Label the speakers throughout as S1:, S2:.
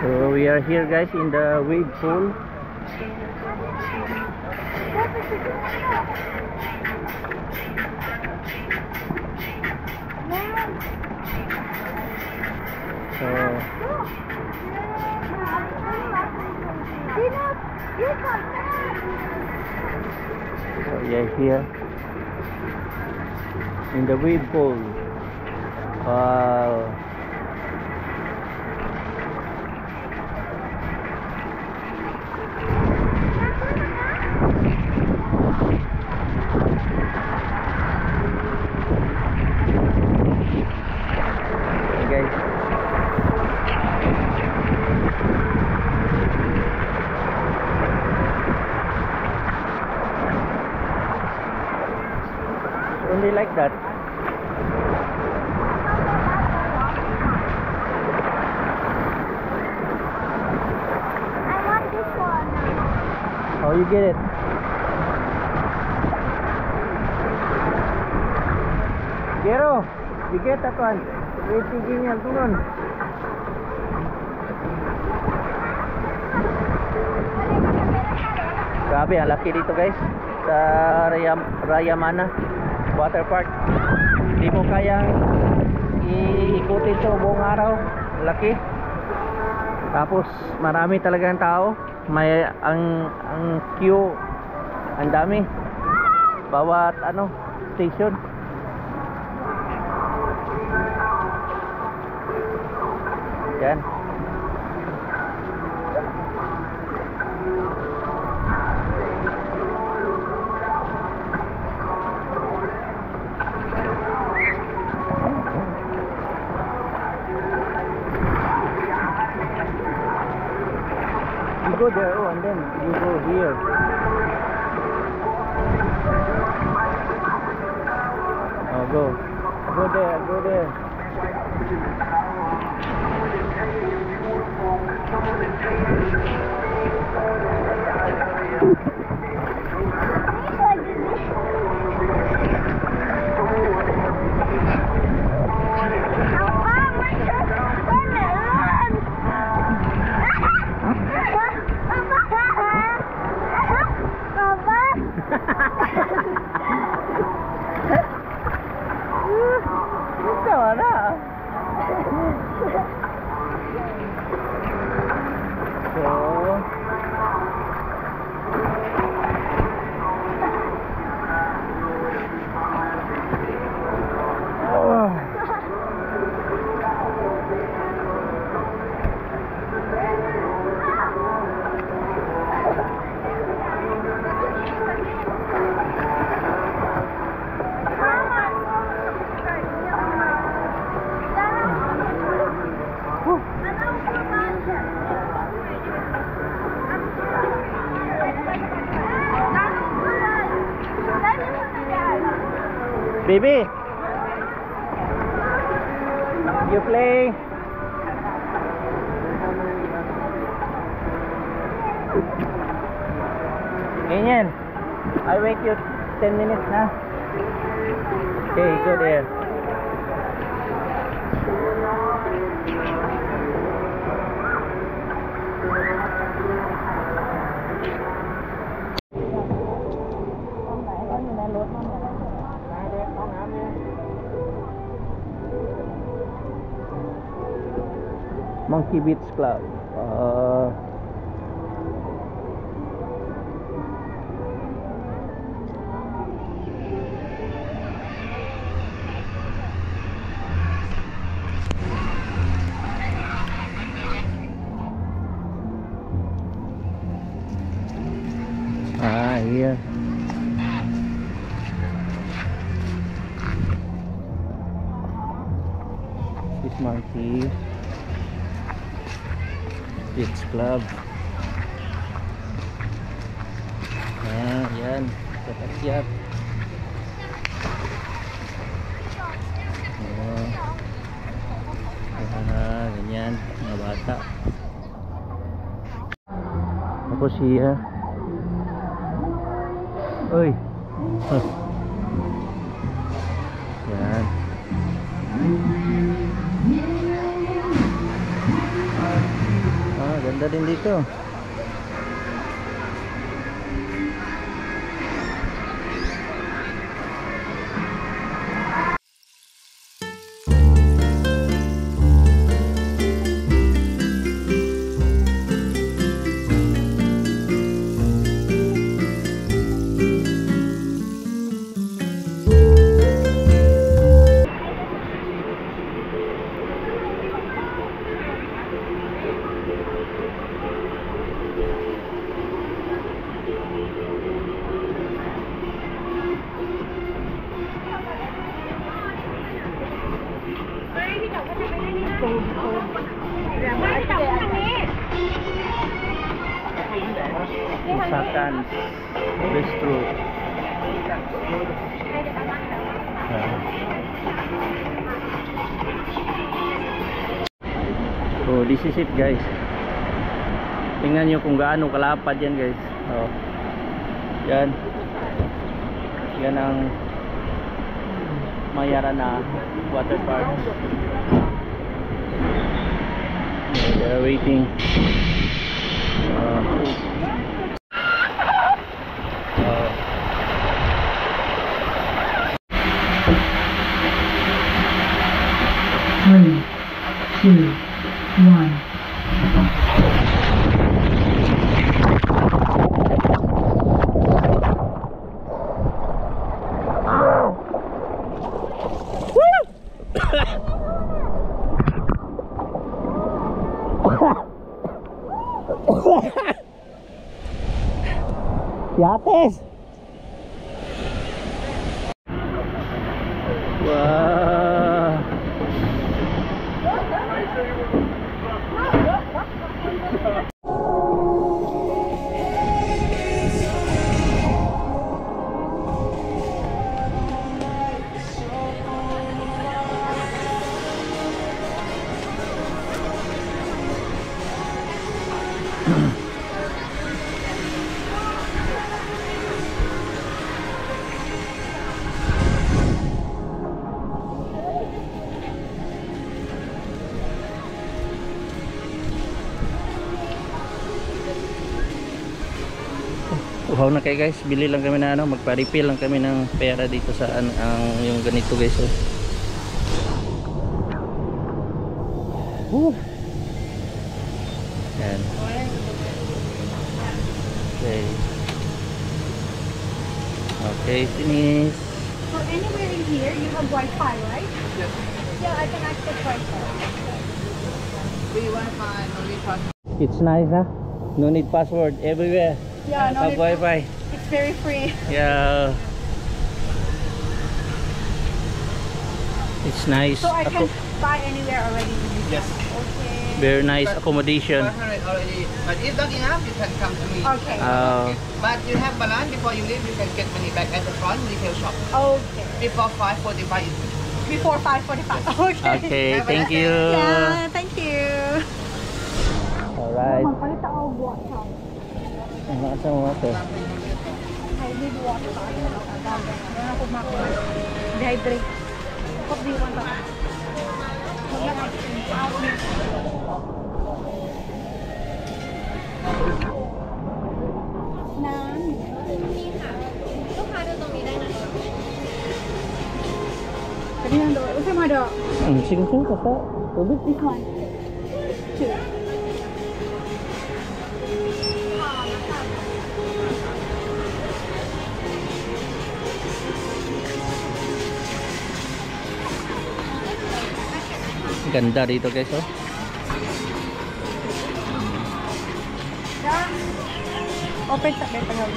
S1: So we are here guys in the wave pool. So we are here in the wave pool. Wow. Only like that.
S2: I want this one.
S1: Oh, you get it. Gero, you get that one. Waiting yan, turun. Grabe, ang laki dito guys. Sa Rayamana Water Park. Hindi mo kayang iikutin ito buong araw. Laki. Tapos marami talagang tao. May ang queue ang dami. Bawat station. Yan. You go there, oh, and then you go here. Oh, go there, go there. Baby, you play. Ganyan. I wait you 10 minutes na. Okay, go there. Monkey Beach Club. Here. This Monkey Beach Club. Yan. Siap-siap. Ganyan. Mga bata. Tapos siya. Uy. Yan. Ganda din dito. Misalkan bistro. Oh, this is it guys. Tingnan nyo kung gaano kalapad yan guys. Oh. Yan. Yan ang Mayarana water park. They're waiting.
S3: Three, two, one.
S1: Yates. Wah. Uhaw na kayo guys, bili lang kami na ano, magpa-refill lang kami ng pera dito sa ang yung ganito guys. Yan. Okay. Okay, finish.
S2: So anywhere in here, you have Wi-Fi, right? Yes. Yeah, I can access Wi-Fi.
S4: Free Wi-Fi, no need password.
S1: It's nice, huh? No need password everywhere.
S2: Yeah, no
S1: Have
S2: need-
S1: Wi-Fi.
S2: It's very free.
S1: Yeah. It's nice.
S2: So I can buy anywhere already.
S4: Yes.
S2: Okay.
S1: Very nice accommodation.
S4: 500 already. But if not enough, you can come to me.
S2: Okay.
S4: But you have balance before you leave, you can get money back at the front retail shop.
S2: Okay.
S4: Before 5:45 is good.
S2: Before 5:45. Okay.
S1: Okay, thank you.
S2: Yeah, thank you.
S1: Alright.
S2: Magpalit ako of water.
S1: Ano sa water?
S2: I need water. Meron ako makuha. Dehydrate. What do you want?
S1: Sige po, kata. Tubig.
S2: This one. Two.
S1: Ganda dito guys, oh.
S2: Open sa better help.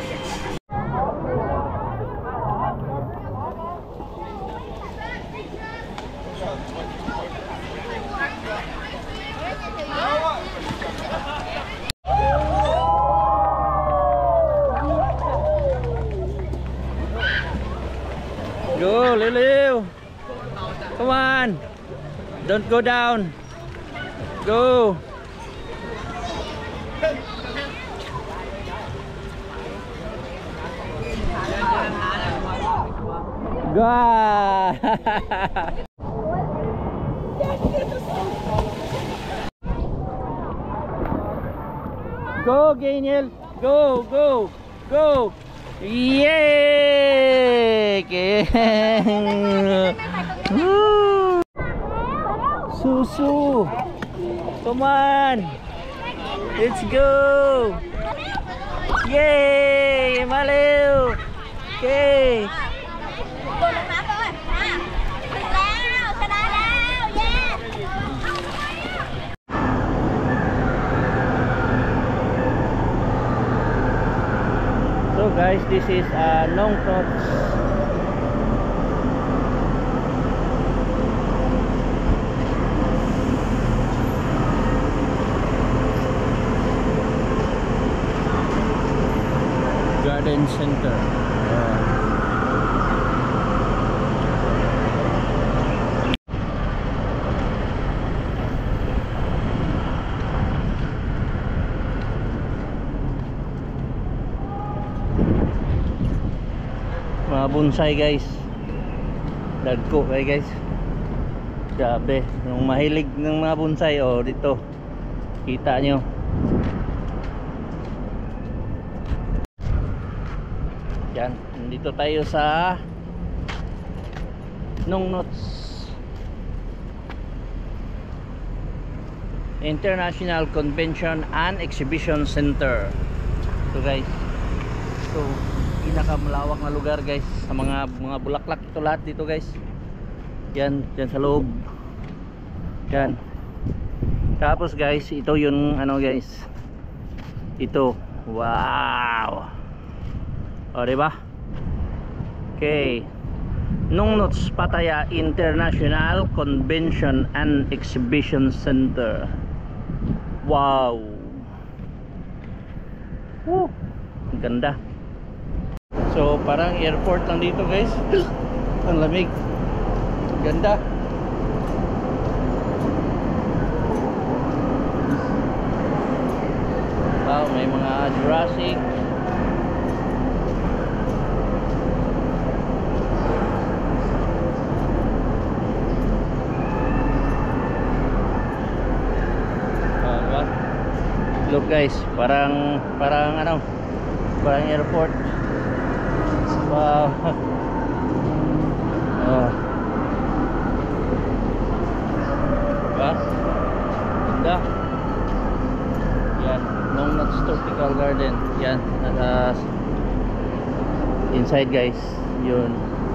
S1: Go, Liliw. Come on. Don't go down. Go. Go. Go, Gainiel. Go, go, go. Yay! Okay. Woo! Susu. Come on. Let's go. Yay! Maliw. Okay. So guys, this is Nong Nots. Garden Center. Mga bonsai guys, dagko kay guys, grabe yung mahilig ng mga bonsai. Oh, dito kita nyo. Yan, nandito tayo sa Nong Nots International Convention and Exhibition Center. Ito guys, so pinakamalawak na lugar guys, sa mga bulaklak ito lahat dito guys. Yan, dyan sa loob. Yan. Tapos guys, ito yung ano guys, ito, wow. O diba? Okay, Nong Nots Pattaya International Convention and Exhibition Center. Wow. Woo, ang ganda. So parang airport lang dito guys. Ang lamig, ganda. Wow, may mga Jurassic. Diba? Look guys, parang ano, parang airport. Wow. Oh. Diba? Ganda. Yan, Nong Nots Tropical Garden. Yan, nasa inside guys. Yun.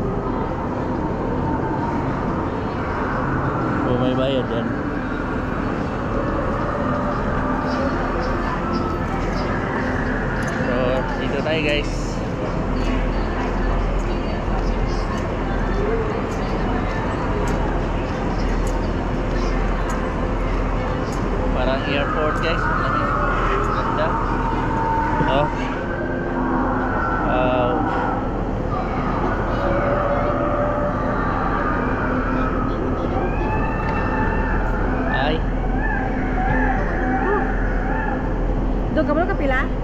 S1: So may bayad yan. So dito tayo guys. Parang airport guys. Ganda. Oh. Wow. Ay.
S2: Doon ka mo kapila?